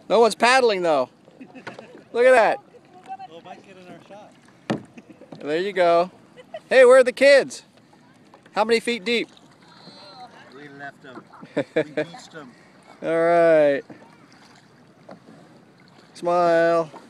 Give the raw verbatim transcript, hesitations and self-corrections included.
No one's paddling though. Look at that. Well, might get in our shot. There you go. Hey, where are the kids? How many feet deep? We left them. We beached them. All right. Smile.